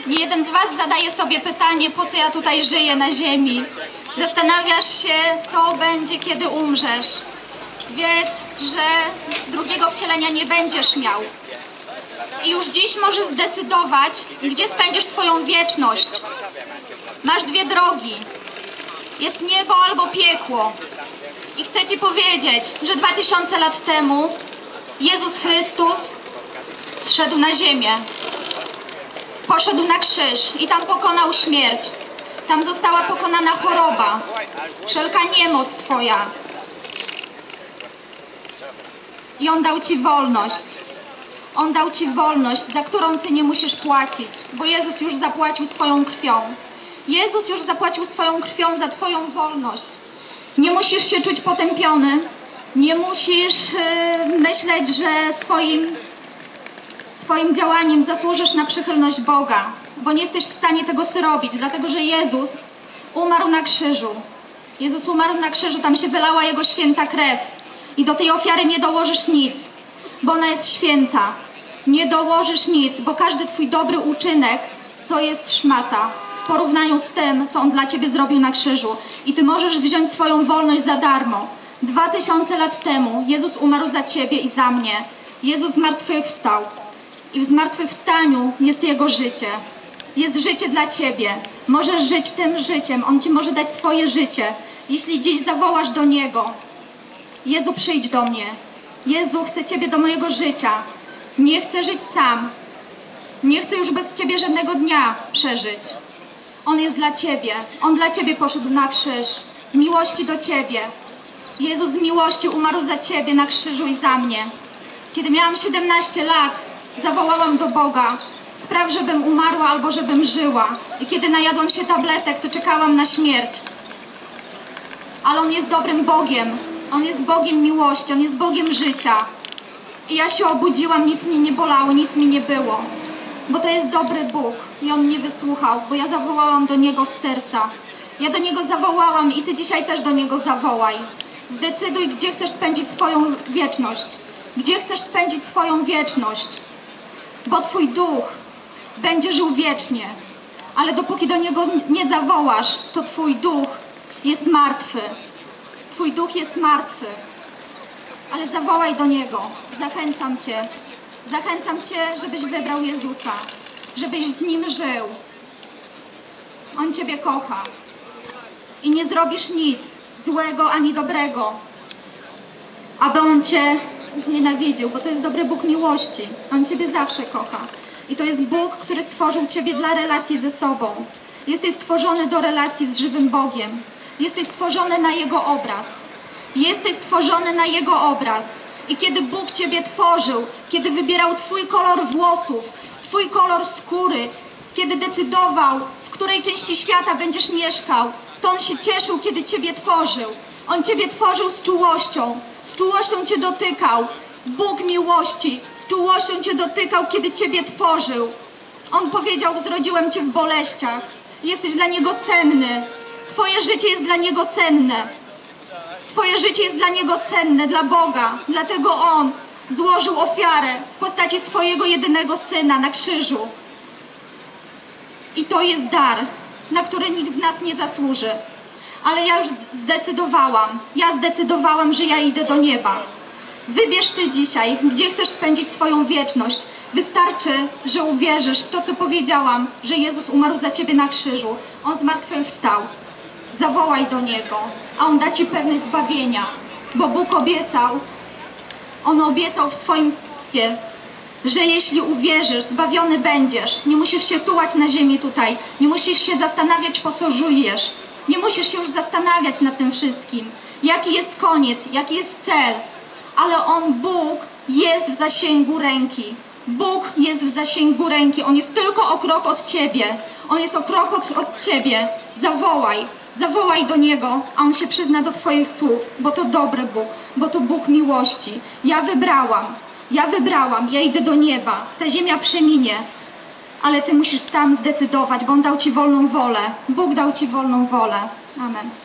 Nie jeden z was zadaje sobie pytanie, po co ja tutaj żyję na ziemi. Zastanawiasz się, co będzie, kiedy umrzesz. Wiedz, że drugiego wcielenia nie będziesz miał. I już dziś możesz zdecydować, gdzie spędzisz swoją wieczność. Masz dwie drogi. Jest niebo albo piekło. I chcę ci powiedzieć, że 2000 lat temu Jezus Chrystus zszedł na ziemię. Poszedł na krzyż i tam pokonał śmierć. Tam została pokonana choroba, wszelka niemoc twoja. I On dał ci wolność. On dał ci wolność, za którą ty nie musisz płacić, bo Jezus już zapłacił swoją krwią. Jezus już zapłacił swoją krwią za twoją wolność. Nie musisz się czuć potępiony. Nie musisz myśleć, że swoim działaniem zasłużysz na przychylność Boga, bo nie jesteś w stanie tego zrobić, dlatego że Jezus umarł na krzyżu. Jezus umarł na krzyżu, tam się wylała Jego święta krew. I do tej ofiary nie dołożysz nic, bo ona jest święta. Nie dołożysz nic, bo każdy twój dobry uczynek to jest szmata w porównaniu z tym, co On dla ciebie zrobił na krzyżu. I ty możesz wziąć swoją wolność za darmo. 2000 lat temu Jezus umarł za ciebie i za mnie. Jezus zmartwychwstał. I w zmartwychwstaniu jest Jego życie. Jest życie dla ciebie. Możesz żyć tym życiem. On ci może dać swoje życie. Jeśli dziś zawołasz do Niego: Jezu, przyjdź do mnie. Jezu, chcę Ciebie do mojego życia. Nie chcę żyć sam. Nie chcę już bez Ciebie żadnego dnia przeżyć. On jest dla Ciebie. On dla Ciebie poszedł na krzyż. Z miłości do Ciebie. Jezus z miłości umarł za Ciebie na krzyżu i za mnie. Kiedy miałam 17 lat, zawołałam do Boga: spraw, żebym umarła albo żebym żyła. I kiedy najadłam się tabletek, to czekałam na śmierć. Ale On jest dobrym Bogiem. On jest Bogiem miłości. On jest Bogiem życia. I ja się obudziłam, nic mnie nie bolało, nic mi nie było. Bo to jest dobry Bóg. I On mnie wysłuchał, bo ja zawołałam do Niego z serca. Ja do Niego zawołałam i ty dzisiaj też do Niego zawołaj. Zdecyduj, gdzie chcesz spędzić swoją wieczność. Gdzie chcesz spędzić swoją wieczność. Bo twój duch będzie żył wiecznie. Ale dopóki do Niego nie zawołasz, to twój duch jest martwy. Twój duch jest martwy. Ale zawołaj do Niego. Zachęcam Cię. Zachęcam Cię, żebyś wybrał Jezusa. Żebyś z Nim żył. On Ciebie kocha. I nie zrobisz nic złego ani dobrego, aby On Cię znienawidził, bo to jest dobry Bóg miłości. On Ciebie zawsze kocha. I to jest Bóg, który stworzył Ciebie dla relacji ze sobą. Jesteś stworzony do relacji z żywym Bogiem. Jesteś stworzony na Jego obraz. Jesteś stworzony na Jego obraz. I kiedy Bóg Ciebie tworzył, kiedy wybierał Twój kolor włosów, Twój kolor skóry, kiedy decydował, w której części świata będziesz mieszkał, to On się cieszył, kiedy Ciebie tworzył. On Ciebie tworzył z czułością. Z czułością Cię dotykał. Bóg miłości z czułością Cię dotykał, kiedy Ciebie tworzył. On powiedział: zrodziłem Cię w boleściach. Jesteś dla Niego cenny. Twoje życie jest dla Niego cenne. Twoje życie jest dla Niego cenne, dla Boga. Dlatego On złożył ofiarę w postaci swojego jedynego Syna na krzyżu. I to jest dar, na który nikt z nas nie zasłuży. Ale ja już zdecydowałam. Ja zdecydowałam, że ja idę do nieba. Wybierz ty dzisiaj, gdzie chcesz spędzić swoją wieczność. Wystarczy, że uwierzysz w to, co powiedziałam, że Jezus umarł za ciebie na krzyżu. On zmartwychwstał. Zawołaj do Niego, a On da ci pewność zbawienia. Bo Bóg obiecał, On obiecał w swoim słowie, że jeśli uwierzysz, zbawiony będziesz. Nie musisz się tułać na ziemi tutaj. Nie musisz się zastanawiać, po co żujesz. Nie musisz się już zastanawiać nad tym wszystkim. Jaki jest koniec, jaki jest cel. Ale On, Bóg, jest w zasięgu ręki. Bóg jest w zasięgu ręki. On jest tylko o krok od ciebie. On jest o krok od ciebie. Zawołaj. Zawołaj do Niego, a On się przyzna do twoich słów. Bo to dobry Bóg. Bo to Bóg miłości. Ja wybrałam. Ja idę do nieba. Ta ziemia przeminie. Ale ty musisz tam zdecydować, bo On dał ci wolną wolę. Bóg dał ci wolną wolę. Amen.